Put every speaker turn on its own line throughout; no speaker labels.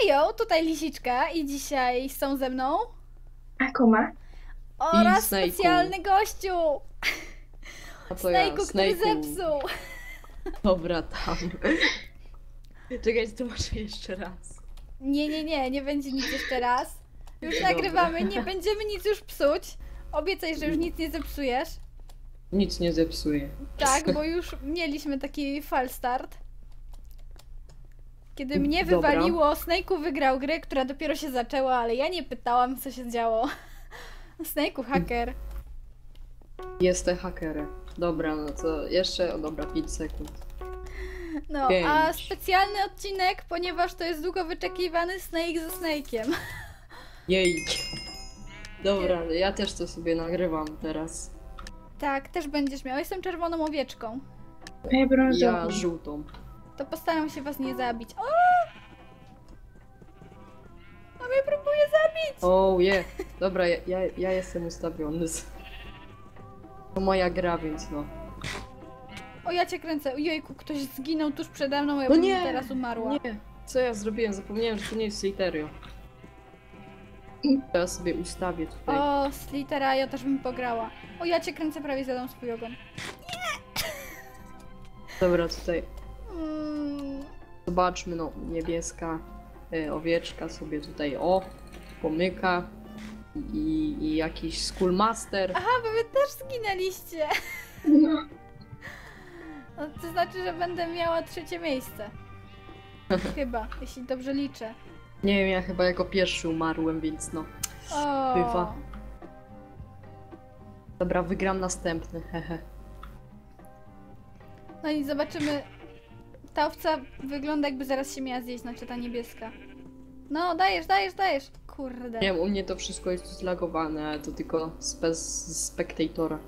Hejo, tutaj Lisiczka i dzisiaj są ze mną
Akuma.
oraz
Snejku.
specjalny gościu,
A to ja,
Snejku, który
Snejku.
zepsuł.
Dobra, tam. Czekaj, to może jeszcze raz.
Nie będzie nic jeszcze raz. Już
Dobra.
nagrywamy, nie będziemy nic już psuć. Obiecaj, że już nic nie zepsujesz.
Nic nie zepsuje.
Tak, bo już mieliśmy taki fal start. Kiedy mnie
Dobra.
wywaliło, Snake'u wygrał grę, która dopiero się zaczęła, ale ja nie pytałam, co się działo. Snake'u haker.
Jestem hakerem. Dobra, no to jeszcze, o dobra, 5 sekund.
No,
Pięć.
a specjalny odcinek, ponieważ to jest długo wyczekiwany Snake ze Snake'iem.
Jej. Dobra, ja też to sobie nagrywam teraz.
Tak, też będziesz miał. Jestem czerwoną owieczką.
A ja brązową.
Ja żółtą.
To postaram się was nie zabić. O! A mnie próbuje zabić!
Oh yeah. Dobra, ja jestem ustawiony. To moja gra, więc no.
O, ja cię kręcę. Ojejku, ktoś zginął tuż przede mną, ja
No
bym
nie!
teraz umarła.
Nie. Co ja zrobiłem? Zapomniałem, że to nie jest Sliterio. Teraz sobie ustawię tutaj.
O, Slitera, ja też bym pograła. O, ja cię kręcę, prawie zjadam swój ogon.
Dobra, tutaj
Mm,
zobaczmy, no, niebieska owieczka sobie tutaj, o, pomyka i jakiś Schoolmaster.
Aha, bo wy też zginęliście.
No.
No, to znaczy, że będę miała trzecie miejsce. Chyba, jeśli dobrze liczę.
Nie wiem, ja chyba jako pierwszy umarłem, więc no.
O,
Bywa. Dobra, wygram następny, hehe.
no i zobaczymy. Ta owca wygląda, jakby zaraz się miała zjeść, znaczy ta niebieska. No, dajesz. Kurde.
Nie wiem, u mnie to wszystko jest zlagowane, ale to tylko bez spectatora.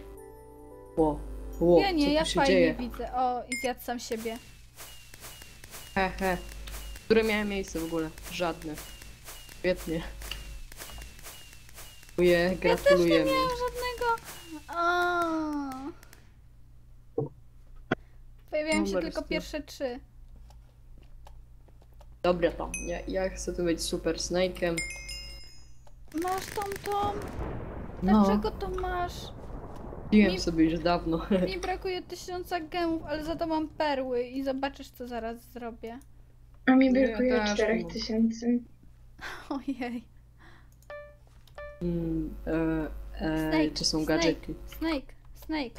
Ło,
Ja nie,
co
ja
tu się
fajnie
dzieje?
widzę. O, i zjadł sam siebie.
Hehe. Które miałem miejsce w ogóle? Żadne. Świetnie.
Ja też nie
Gratulujemy.
miałam żadnego. O. Pojawiają się
Numer
tylko
stu.
pierwsze 3.
Dobra tam, ja chcę tu być Super Snake'em.
Masz tą.
No,
Dlaczego to masz?
piłem
mi-
sobie już dawno.
Mi brakuje 1000 gemów, ale za to mam perły i zobaczysz, co zaraz zrobię.
A mi
Nie,
brakuje
też
4000.
Ojej.
Mm,
Snake,
czy są
Snake.
gadżety?
Snake.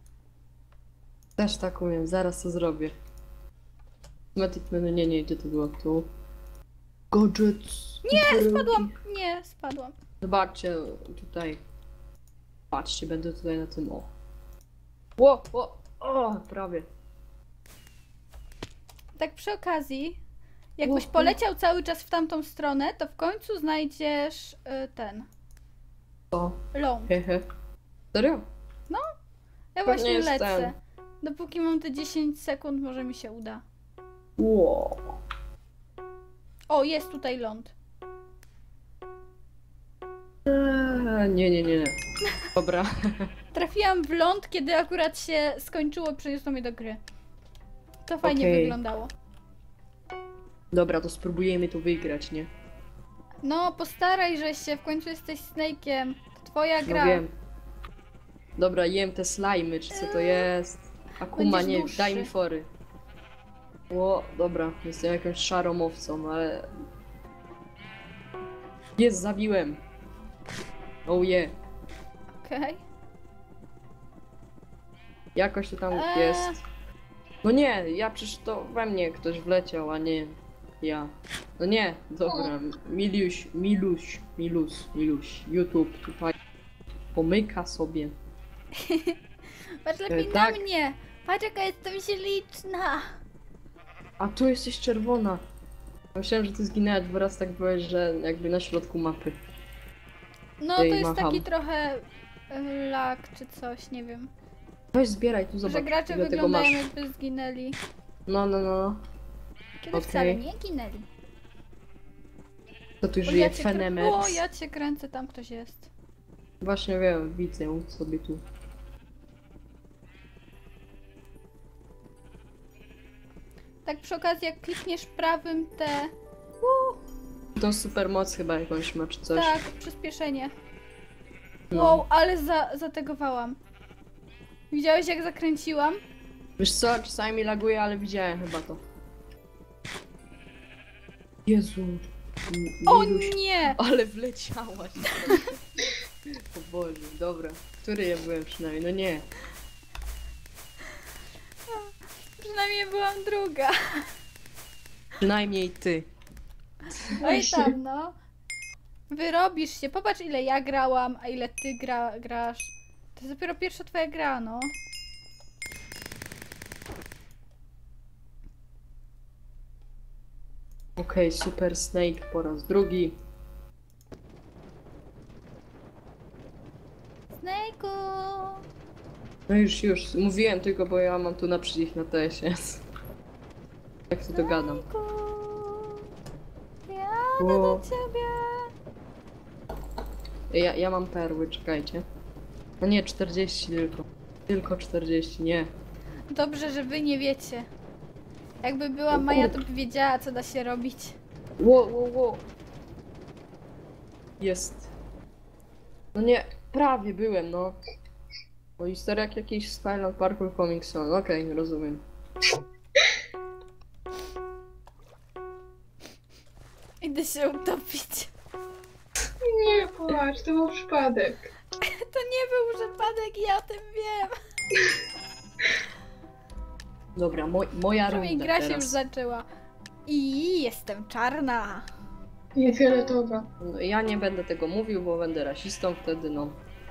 Też tak umiem, zaraz to zrobię. Matic menu, nie, gdzie to było? Tu. Gadżets.
Nie, spadłam. Nie, spadłam.
Zobaczcie, tutaj. Patrzcie, będę tutaj na tym, o. O, prawie.
Tak przy okazji, jakbyś
O, o.
poleciał cały czas w tamtą stronę, to w końcu znajdziesz ten
O,
ląd.
hehe. Serio?
Ja
Pewnie
właśnie
jest
lecę.
ten.
Dopóki mam te 10 sekund, może mi się uda.
Wow.
O, jest tutaj ląd.
Nie. Dobra.
Trafiłam w ląd, kiedy akurat się skończyło, przeniosło mnie do gry. To fajnie
Okej.
wyglądało.
Dobra, to spróbujemy to wygrać, nie?
No, postaraj, że się, w końcu jesteś Snake'iem. To twoja
No
gra.
wiem. Dobra, jem te slajmy, czy co to jest? Akuma,
Będziesz
nie,
dłuższy.
daj mi fory. O, dobra, jestem jakąś szarą owcą, ale... Jest, zabiłem! Oh yeah.
Okej.
Jakoś to tam
Eee.
jest. No nie, ja przecież to we mnie ktoś wleciał, a nie ja. No nie, dobra, Miluś, YouTube tutaj pomyka sobie.
Patrz lepiej
tak.
na mnie. Patrz, jaka jestem śliczna.
A tu jesteś czerwona. Myślałem, że ty zginęłaś, bo raz tak byłeś, że jakby na środku mapy.
No, to
Ej,
jest
macham.
taki trochę lag czy coś, nie wiem.
Weź zbieraj, tu zobacz.
Że gracze
ile tego
wyglądają,
masz.
jakby zginęli.
No.
Kiedy
Okej.
wcale nie ginęli.
To tu
O,
żyje
cię
Fenemex.
O, ja cię kręcę, tam ktoś jest.
Właśnie wiem, widzę sobie tu.
Tak przy okazji, jak klikniesz prawym te
To super moc chyba jakąś ma czy coś.
Tak, przyspieszenie.
No.
Wow, ale zategowałam. Widziałeś jak zakręciłam?
Wiesz co, czasami laguje, ale widziałem chyba to. Jezu.
O
Miluś,
nie!
ale wleciałaś. O Boże, dobra. Który ja byłem przynajmniej? No nie.
Przynajmniej byłam druga.
Przynajmniej ty.
Oj tam no. Wyrobisz się. Popatrz ile ja grałam, a ile ty grasz. To jest dopiero pierwsza twoja gra, no.
Okej, Super Snake po raz drugi.
Snake'u!
No już. Mówiłem tylko, bo ja mam tu naprzeciw na TS-ie. Jak to dogadam.
Snake'u! Jadę
Ło.
do ciebie!
Ja mam perły, czekajcie. No nie, 40 tylko. Tylko 40, nie.
Dobrze, że wy nie wiecie. Jakby była
O
Maja, to
kurde.
by wiedziała, co da się robić.
Ło. Jest. No nie, prawie byłem, no. Bo historia jak jakiś Skyland Parkour Coming Soon. Okej, rozumiem.
Idę się utopić.
Nie płacz, to był przypadek.
To nie był przypadek, ja o tym wiem.
Dobra, moja
Przynajmniej
runda
gra się już
teraz.
zaczęła. I jestem czarna.
Nie fioletowa.
No, ja nie będę tego mówił, bo będę rasistą wtedy, no.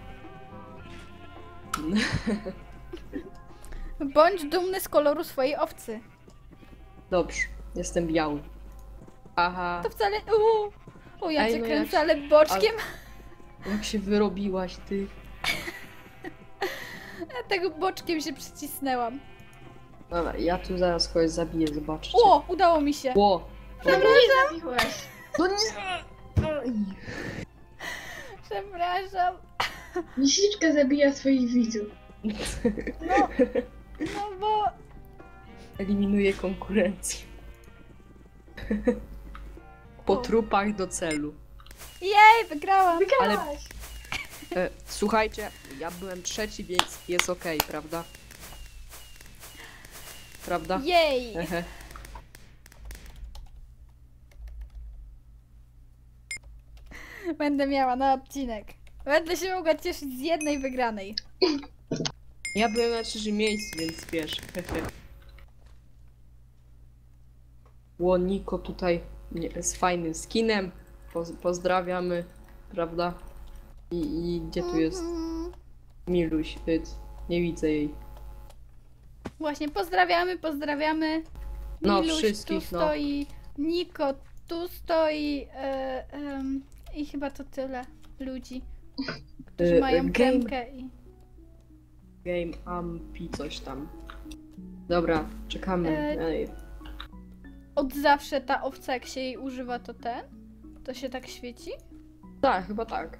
Bądź dumny z koloru swojej owcy.
Dobrze, jestem biały. Aha,
To wcale... O, ja
Ej,
cię
no
kręcę,
jak-
ale boczkiem.
jak się wyrobiłaś, ty.
Ja tego boczkiem się przycisnęłam.
Dobra, ja tu zaraz kogoś zabiję, zobaczcie.
O, udało mi się.
Ło!
No mnie zabiłaś.
No nie! Aj.
Przepraszam.
Lisiczka zabija swoich widzów.
No bo...
Eliminuję konkurencję. Po
O.
trupach do celu.
Jej, wygrałam.
Wygrałaś.
Słuchajcie, ja byłem trzeci, więc jest okej, prawda? Prawda?
Jej.
Ehe.
Będę miała na odcinek. Będę się mogła cieszyć z jednej wygranej.
Ja byłem na trzecim miejscu, więc wiesz. Niko tutaj z fajnym skinem. Pozdrawiamy, prawda? I gdzie tu jest
Mhm.
Miluś? Nie widzę jej.
Właśnie, pozdrawiamy.
No,
Miluś
wszystkich,
tu
no.
stoi, Niko tu stoi i chyba to tyle ludzi, którzy mają
Game
kremkę i...
Ampi coś tam. Dobra, czekamy. Ej.
Od zawsze ta owca, jak się jej używa, to się tak świeci?
Tak, chyba tak.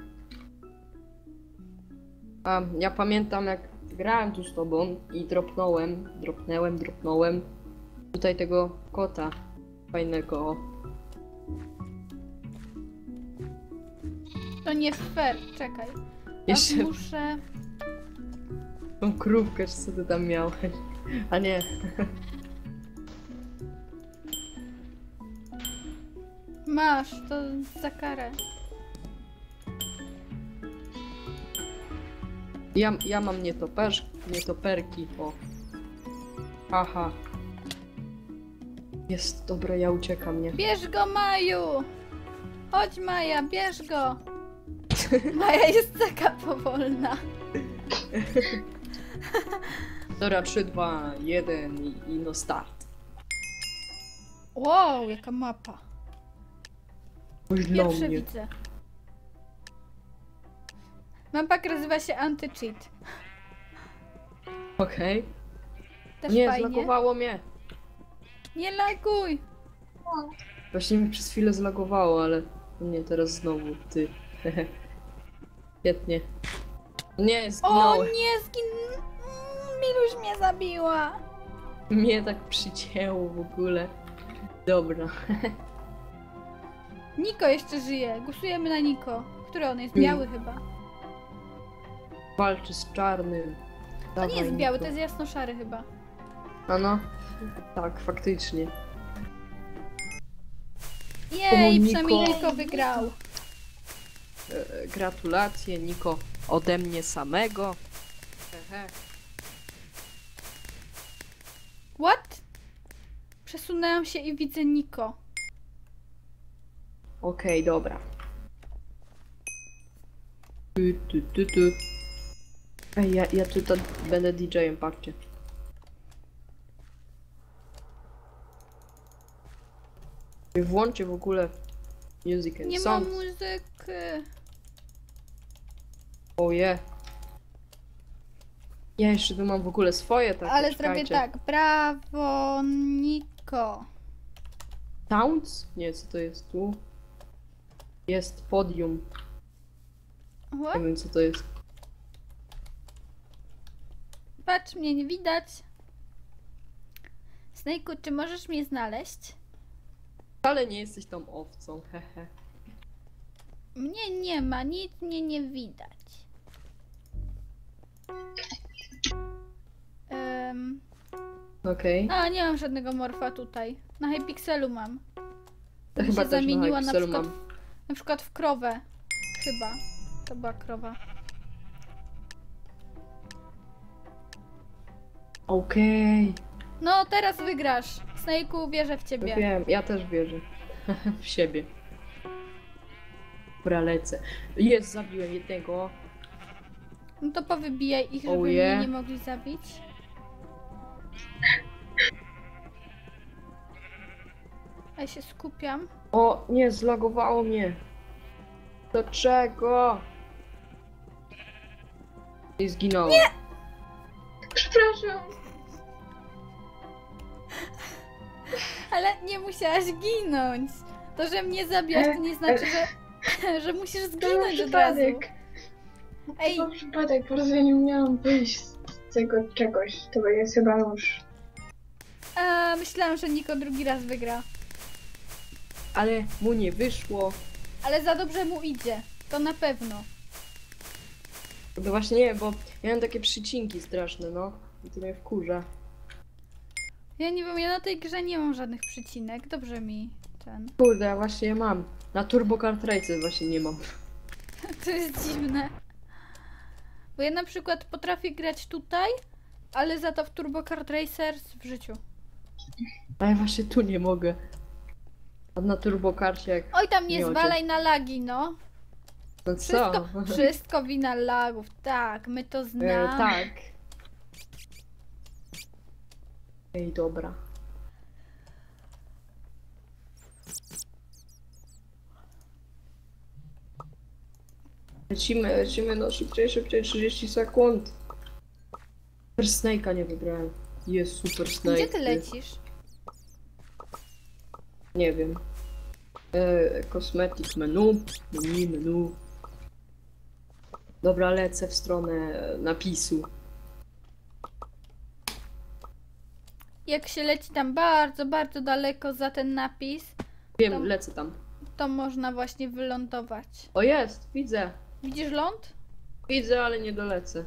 A ja pamiętam jak grałem tu z tobą i dropnąłem tutaj tego kota fajnego.
To nie fair, czekaj.
Jeszcze
Aż muszę...
tą krówkę, czy co ty tam miałeś. A nie.
Masz, to za karę.
Ja mam nietoperki, o. Aha. Jest, dobra, ja uciekam, nie?
Bierz go, Maju! Chodź, Maja, bierz go! Maja jest taka powolna.
Dobra, 3, 2, 1 i no start.
Wow, jaka mapa.
Już dla
Pierwsze
mnie.
widzę. Mapa nazywa się Anti-Cheat.
Okej.
Też
Nie,
fajnie.
zlagowało mnie.
Nie laguj!
Właśnie mi przez chwilę zlagowało, ale nie, teraz znowu ty. Świetnie. Nie,
O
zginąłem.
nie, Miluś mnie zabiła!
Mnie tak przycięło w ogóle. Dobra.
Niko jeszcze żyje. Głosujemy na Niko. Który on jest?
Hmm.
Biały chyba.
Walczy z czarnym.
To nie jest biały, to jest jasno-szary chyba.
A no. Tak, faktycznie.
Jej,
Niko.
przynajmniej Niko wygrał.
Gratulacje, Niko. Ode mnie samego. Hehe.
What? Przesunęłam się i widzę Niko.
Okej, dobra. Tu. Ej, ja tutaj będę DJ-em, patrzcie. Włączcie w ogóle music and
Nie ma
sound.
muzyki.
Oje. Ja jeszcze tu mam w ogóle swoje takie,
Ale
czekajcie.
zrobię tak. Brawo, Niko.
Sounds? Nie, co to jest tu? Jest podium.
What?
Nie wiem co to jest.
Patrz, mnie nie widać. Snake'u, czy możesz mnie znaleźć?
Ale nie jesteś tą owcą, hehe.
Mnie nie ma, nic mnie nie widać.
Okej.
A, nie mam żadnego morfa tutaj. Na Hypixelu mam.
To
Mi
chyba
się
też
zamieniła
na
na
Pixelu
przykład,
mam.
na przykład w krowę. Chyba. To była krowa.
Okej.
No, teraz wygrasz. Snake'u, wierzę w ciebie.
Wiem, ja też wierzę. W siebie. Dobra, lecę. Jest, zabiłem jednego.
No to powybijaj ich, żeby
Oh
mnie
yeah.
nie mogli zabić. A ja się skupiam.
O, nie, zlagowało mnie. Dlaczego? I zginąłem. Nie!
Przepraszam.
Ale nie musiałaś ginąć. To, że mnie zabiłaś, to nie znaczy, że musisz
To był
zginąć od razu.
przypadek.
Ej,
To był przypadek, po prostu ja nie umiałam wyjść z tego czegoś. To jest chyba nóż.
a myślałam, że Niko drugi raz wygra.
Ale mu nie wyszło.
Ale za dobrze mu idzie. To na pewno.
No właśnie nie, bo miałem takie przycinki straszne, no. I to mnie wkurza.
Ja nie wiem, ja na tej grze nie mam żadnych przycinek. Dobrze mi ten.
Kurde, ja właśnie je mam. Na Turbo Kart Racer właśnie nie mam.
To jest dziwne. Bo ja na przykład potrafię grać tutaj, ale za to w Turbo Kart Racers w życiu.
A ja właśnie tu nie mogę. A na Turbo Karcie jak...
Oj, tam nie
miodzie.
zwalaj na lagi, no.
No co?
Wszystko wina lagów. Tak, my to znamy.
Tak. Ej, dobra. Lecimy, no szybciej, 30 sekund. Super Snake'a nie wybrałem. Jest Super Snake.
Gdzie ty lecisz?
Nie wiem. Cosmetic menu. Menu. Dobra, lecę w stronę napisu.
Jak się leci tam bardzo, bardzo daleko za ten napis,
Wiem,
Tam-
lecę tam.
to można właśnie wylądować.
O, jest, widzę.
Widzisz ląd?
Widzę, ale nie dolecę.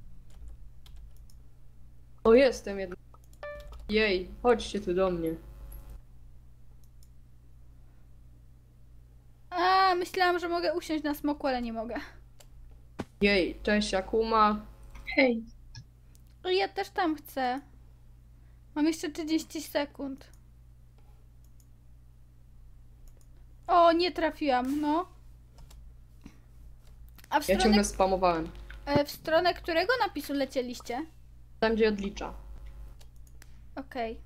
O, jestem jednak. Jej, chodźcie tu do mnie.
A, myślałam, że mogę usiąść na smoku, ale nie mogę.
Jej, cześć Akuma.
Hej.
O, ja też tam chcę. Mam jeszcze 30 sekund. O, nie trafiłam, no. A w
Ja
stronę,
ciągle spamowałem.
w stronę którego napisu lecieliście?
Tam, gdzie odlicza.
Okej.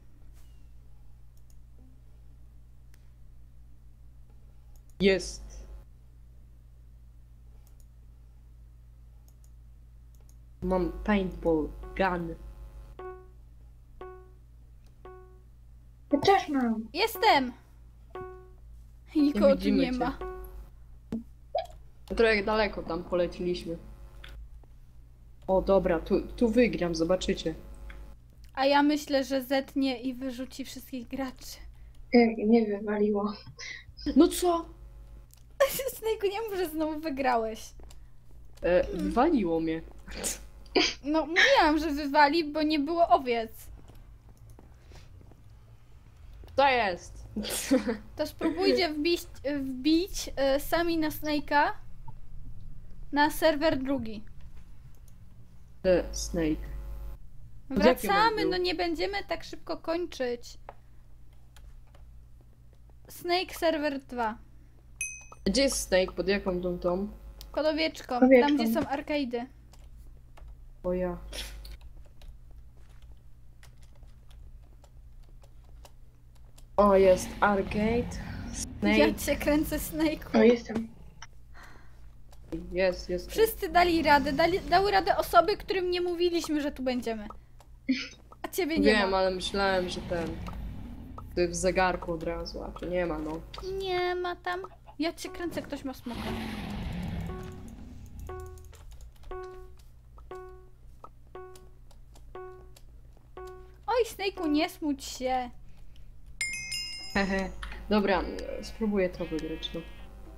Jest. Mam paintball gun.
Ja też mam.
Jestem! Nikogo tu
widzimy
nie
cię.
ma.
Trochę daleko tam poleciliśmy. O, dobra, tu wygram, zobaczycie.
A ja myślę, że zetnie i wyrzuci wszystkich graczy.
Nie wywaliło.
No co?
Snake'u, nie mów, że znowu wygrałeś.
Wywaliło mnie.
No, mówiłam, że wywali, bo nie było owiec.
To jest.
To spróbujcie wbić sami na Snake'a na serwer drugi.
Snake. Pod jakim on
Wracamy,
był?
no nie będziemy tak szybko kończyć. Snake server 2.
Gdzie jest Snake? Pod jaką tą?
Pod owieczką,
Owieczką.
tam gdzie są arkady.
O ja. O, jest arcade.
Ja
Snake.
cię kręcę, Snake'u.
O, jestem.
Jest.
Wszyscy dali radę, dały radę osoby, którym nie mówiliśmy, że tu będziemy. A ciebie nie
Wiem,
ma.
ale myślałem, że ty w zegarku od razu, a tu nie ma, no.
Nie ma tam. Ja cię kręcę, ktoś ma smoka. Oj, Snake'u, nie smuć się.
Hehe. Dobra, spróbuję to wygrać, no.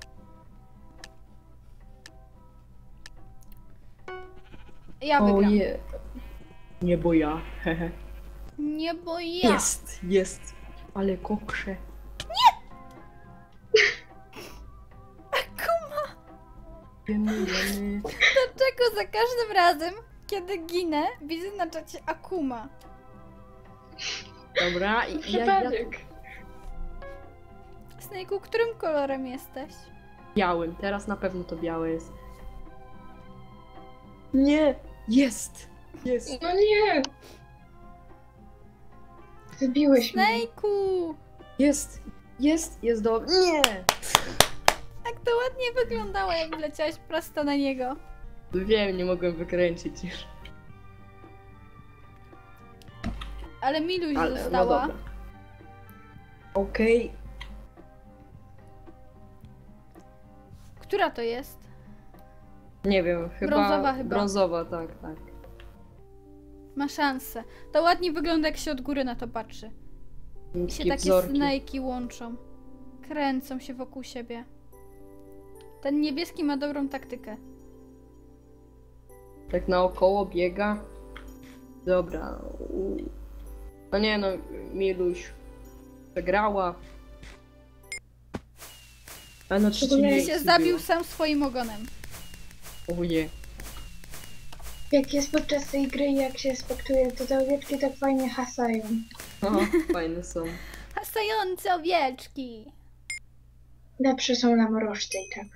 Ja wygram.
je. Nie, bo ja. Hehe.
Nie, bo ja.
Jest. Ale kokrze.
Kuma,
Wiemy.
dlaczego za każdym razem, kiedy ginę, widzę na czacie Akuma?
Dobra, i ja
Przypadek.
Snake'u, którym kolorem jesteś?
białym. Teraz na pewno to białe jest. Nie! Jest!
No nie! Wybiłeś mnie.
Snake'u!
Jest dobrze. Nie!
Jak to ładnie wyglądało, jak wleciałeś prosto na niego.
Wiem, nie mogłem wykręcić już.
Ale Miluś
Ale no
została.
dobra. Okej.
Która to jest?
Nie wiem, chyba...
Brązowa chyba.
Brązowa, tak.
Ma szansę. To ładnie wygląda, jak się od góry na to patrzy. I się
Takie
takie
wzorki.
snake'i łączą. Kręcą się wokół siebie. Ten niebieski ma dobrą taktykę.
Tak naokoło biega. Dobra. No nie no, Miluś przegrała. A no trzecie
ogóle
miejsce
Się zabił
było.
sam swoim ogonem.
O nie.
Jak jest podczas tej gry i jak się spektuje, to te owieczki tak fajnie hasają.
Aha, fajne są.
Hasające owieczki.
Lepsze są lamorożce i tak.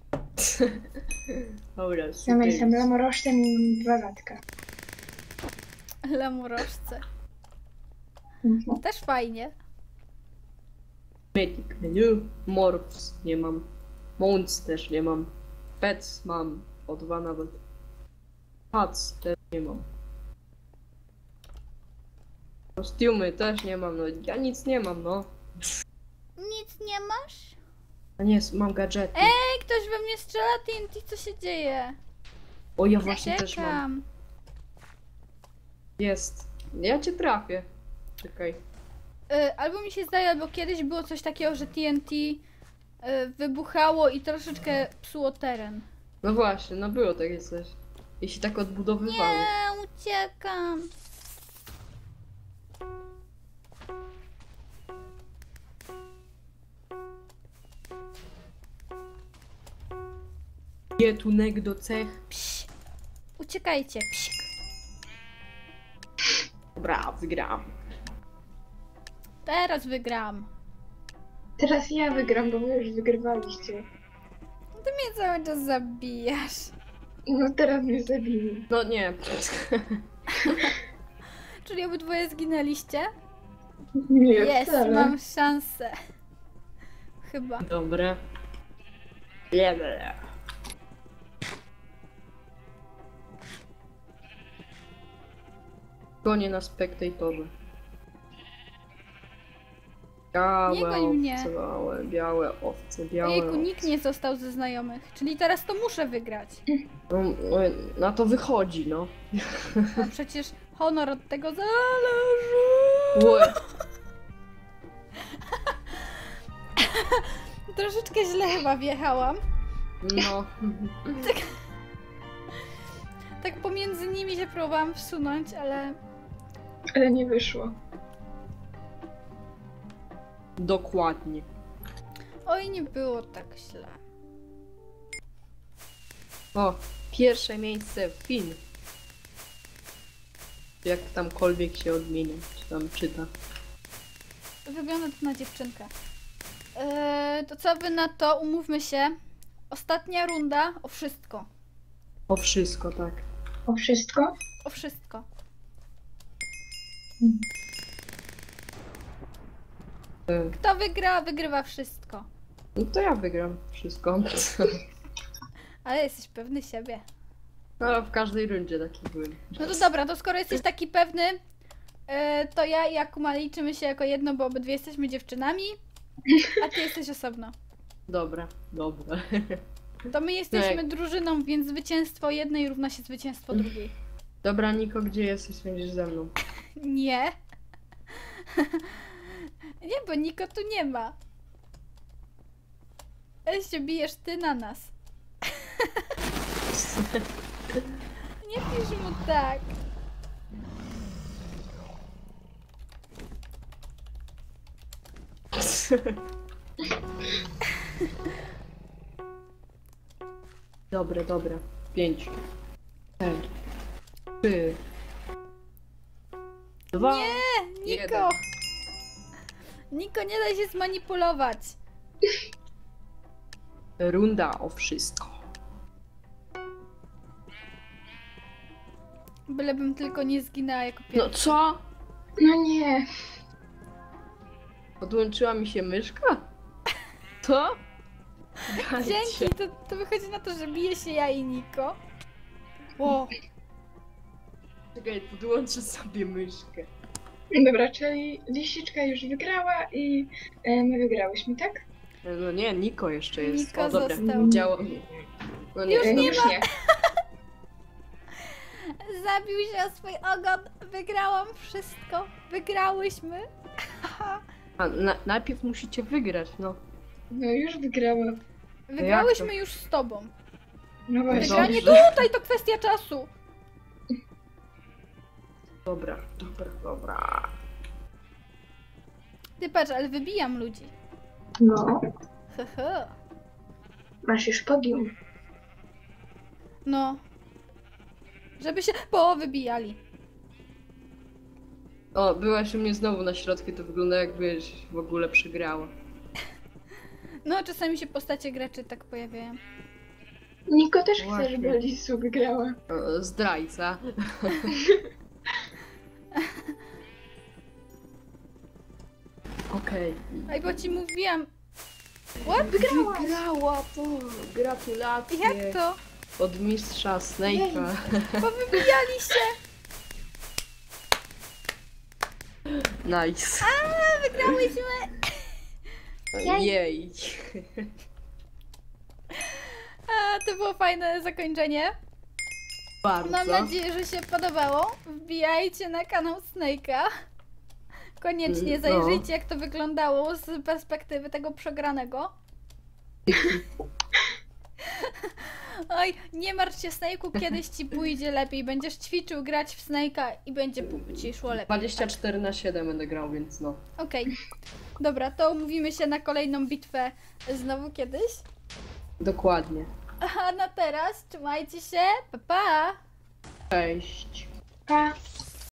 Dobra,
Ja
super.
jestem lamorożcem i mam 2 latka.
Lamorożce.
Mhm.
Też fajnie.
Mythic menu. Morphs nie mam. Mounts też nie mam. Pets mam. O 2 nawet. Hats też nie mam. Kostiumy też nie mam, no ja nic nie mam, no.
Nic nie masz?
A nie, mam gadżety.
Ej, ktoś we mnie strzela TNT, co się dzieje?
O, ja właśnie też mam.
Czekam.
Jest. Ja cię trafię. Czekaj.
Albo mi się zdaje, albo kiedyś było coś takiego, że TNT wybuchało i troszeczkę psuło teren.
No właśnie, no było takie coś. I się tak odbudowywało.
Nie, uciekam.
Jetunek do cech.
Psz. Uciekajcie. Psik.
Dobra, wygram.
Teraz wygram.
Teraz ja wygram, bo wy już wygrywaliście.
Ty mnie cały czas zabijasz.
No teraz mnie zabili.
No nie.
Czyli obydwoje zginęliście?
Nie,
Jest,
wcale.
mam szansę. Chyba.
Dobra. Ble. Konie na spektatorze.
Nie goń mnie.
Owce, białe owce, białe
Ojejku,
owce.
nikt nie został ze znajomych. Czyli teraz to muszę wygrać.
No, na to wychodzi, no.
No przecież honor od tego zależy.
Łe.
Troszeczkę źle chyba wjechałam.
No.
Tak pomiędzy nimi się próbowałam wsunąć, ale...
Ale nie wyszło.
Dokładnie.
Oj, nie było tak źle.
O, pierwsze miejsce Fin. Jak tamkolwiek się odmienia, czy tam czyta.
Wygląda to na dziewczynkę. To co wy na to? Umówmy się. Ostatnia runda o wszystko.
O wszystko, tak.
O wszystko?
O wszystko. Kto wygra, wygrywa wszystko.
No to ja wygram wszystko.
Ale jesteś pewny siebie.
No, w każdej rundzie taki byłem.
No to dobra, to skoro jesteś taki pewny, to ja i Akuma liczymy się jako jedno, bo obydwie jesteśmy dziewczynami, a ty jesteś osobno.
Dobra, dobra.
To my jesteśmy drużyną, więc zwycięstwo jednej równa się zwycięstwo drugiej.
Dobra, Niko, gdzie jesteś? Będziesz ze mną.
Nie. Nie, bo Niko tu nie ma. Się bijesz ty na nas. Nie pisz mu tak.
Dobra, dobra. 5, 4, 3, 2.
Nie, Niko.
Jeden.
Niko, nie da się zmanipulować.
Runda o wszystko.
Bylebym tylko nie zginęła jako
No
pierwsza.
co?
No nie.
Podłączyła mi się myszka? Co?
Dzięki, to wychodzi na to, że bije się ja i Niko. Ło.
Czekaj, podłączę sobie myszkę.
Dobra, czyli lisiczka już wygrała i my wygrałyśmy, tak?
No nie, Niko jeszcze jest.
Niko
O, dobra,
został.
działo mi. No nie,
Już nie
Już nie.
Zabił się o swój ogon. Wygrałam wszystko. Wygrałyśmy.
A, najpierw musicie wygrać, no.
No już wygrała.
Wygrałyśmy już z tobą.
No właśnie.
Wygranie
Dobrze.
tutaj to kwestia czasu.
Dobra, dobra, dobra.
Ty patrz, ale wybijam ludzi.
No,
Hehe.
masz już podium.
No. Żeby się wybijali.
O, byłaś u mnie znowu na środku, to wygląda jakbyś w ogóle przegrała.
No, czasami się postacie graczy tak pojawiają.
Niko też chce,
Właśnie.
żeby Lisu wygrała.
O, zdrajca. Okej.
Ej, bo ci mówiłam.
Wygrała to! Gratulacje!
Jak to?
Od mistrza Snake'a.
Powybijali się.
Nice.
Wygrałyśmy.
Jej.
To było fajne zakończenie.
Bardzo.
Mam nadzieję, że się podobało. Wbijajcie na kanał Snake'a. Koniecznie
No.
zajrzyjcie, jak to wyglądało z perspektywy tego przegranego. Oj, nie martw się, Snake'u, kiedyś ci pójdzie lepiej. Będziesz ćwiczył grać w Snake'a i będzie ci szło lepiej.
24/7 będę grał, więc no.
Okej. Dobra, to umówimy się na kolejną bitwę znowu kiedyś.
Dokładnie.
A na teraz trzymajcie się. Pa, pa!
Cześć.
Pa!